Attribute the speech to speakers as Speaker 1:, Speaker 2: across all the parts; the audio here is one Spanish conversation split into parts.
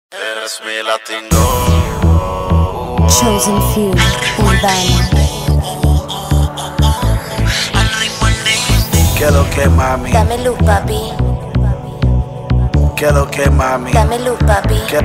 Speaker 1: Eres mi latino.
Speaker 2: Chosen few, Urbana.
Speaker 1: ¿Qué lo que, mami?
Speaker 2: Dame luz, papi.
Speaker 1: ¿Qué lo que, mami?
Speaker 2: Dame luz, papi.
Speaker 1: ¿Qué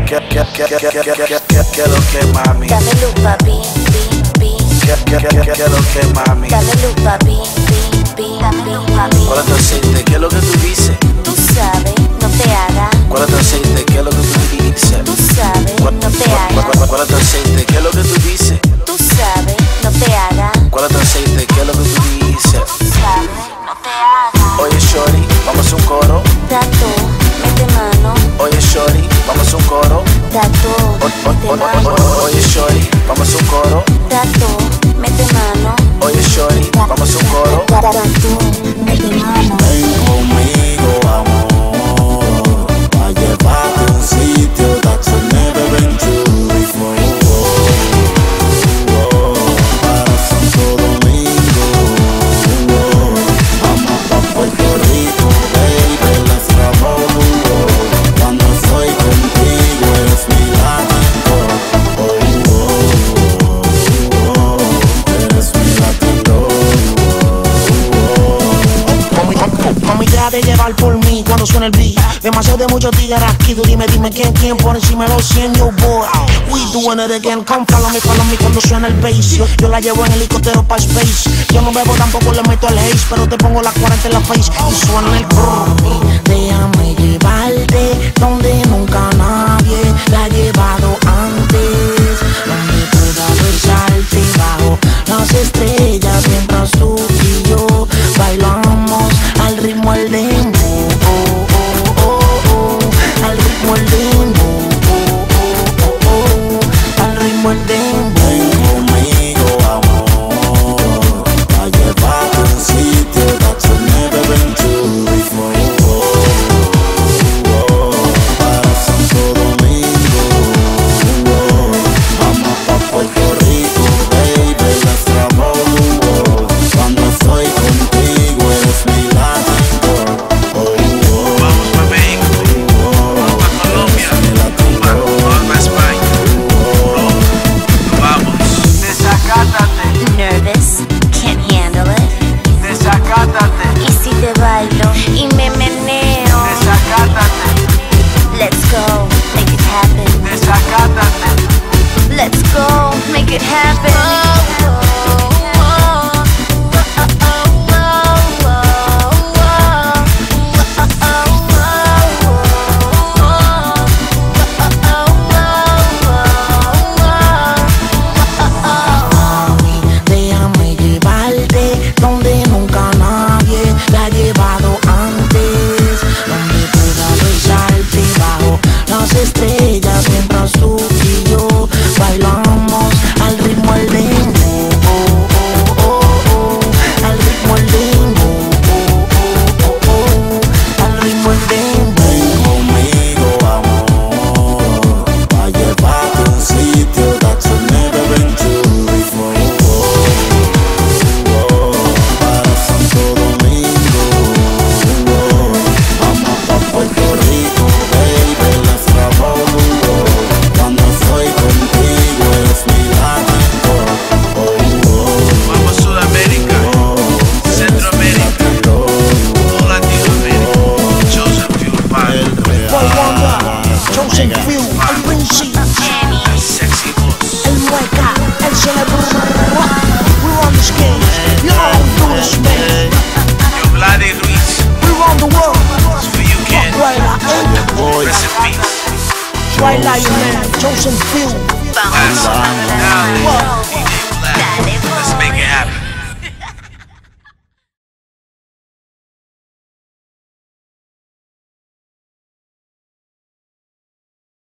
Speaker 1: lo que, mami?
Speaker 2: Dame luz, papi.
Speaker 1: ¿Qué lo que, mami?
Speaker 2: Dame luz, papi. Dame luz, papi.
Speaker 1: ¿Cuál es tu aceite? ¿Qué es lo que tú dices?
Speaker 2: Tú sabes, no te hagas.
Speaker 1: ¿Cuál es tu aceite? ¿Qué es lo que tú dices?
Speaker 2: Tú sabes, no te hagas.
Speaker 1: ¿Cuál es tu aceite? ¿Qué es lo que tú dices?
Speaker 2: Tú sabes, no te hagas.
Speaker 1: ¿Cuál es tu aceite? ¿Qué es lo que tú dices?
Speaker 2: Tú sabes, no te hagas.
Speaker 1: Oye, shorty, vamos a un coro.
Speaker 2: Tato, mete mano.
Speaker 1: Oye, shorty, vamos a un coro.
Speaker 2: Tato, mete mano.
Speaker 1: Oye, shorty, vamos a un coro.
Speaker 2: Tato, mete mano.
Speaker 1: Oye, shorty, vamos a un coro.
Speaker 2: Tato, mete mano.
Speaker 3: Ven conmigo, amor, a llevarte a un sitio that you've never been to before. Para Santo Domingo, vamos pa' Puerto Rico, baby, let's travel the world. Cuando estoy contigo eres mi latino. Eres mi latino.
Speaker 4: Mami, deja de llevar por mí cuando suena el beat. Demasiado de muchos tigres aquí. Tú dime quién por encima de los 100, yo boy. We doing it again, come follow me cuando suena el bass. Yo la llevo en helicóptero pa' space. Yo no bebo, tampoco le meto el haze, pero te pongo la 40 en la face y suena el brrr. Déjame llevarte donde nunca nadie la ha llevado antes, donde pueda besarte bajo las estrellas mientras tú y yo bailamos al ritmo del dembow, al ritmo del dembow, al ritmo del dembow.
Speaker 3: Ven conmigo, amor, a llevarte a un sitio that you've never been to before. Para Santo Domingo, vamos pa' Puerto Rico, baby, let's travel the world. Cuando estoy contigo eres mi latino.
Speaker 1: Vamos pa' México, vamos pa' Colombia, vamos pa' España. Vamos. Desacátate,
Speaker 2: Nervous, can't handle it.
Speaker 1: desacátate,
Speaker 2: Y si te bailo y me meneo.
Speaker 1: desacátate,
Speaker 2: Let's go, make it happen.
Speaker 1: desacátate.
Speaker 2: Let's go, make it happen.
Speaker 4: Mami, déjame llevarte donde nunca nadie la ha llevado antes, donde pueda besarte bajo las estrellas mientras tú y yo bailamos al ritmo del dembow, al ritmo del dembow, al ritmo del dembow.
Speaker 3: Ven conmigo, amor, a llevarte a un sitio that you've never been to before. Para Santo Domingo, vamos pa' Puerto Rico, baby, let's travel the world. Cuando estoy contigo eres mi latino.
Speaker 1: Vamos a Sudamérica, Centroamérica, todo Latinoamérica. Chosen few,
Speaker 4: Boy Wonder, Chosen Few, el Princi,
Speaker 1: sexy voz.
Speaker 4: el Mueca, el Cerebro. We run this game, you know how we do this, man.
Speaker 1: Yo, Vlade Ruiz,
Speaker 4: We run the world.
Speaker 1: it's for you, kid.
Speaker 4: Twyla,
Speaker 1: Rest in peace.
Speaker 4: Twyla, man, Chosen Few.
Speaker 1: Dale.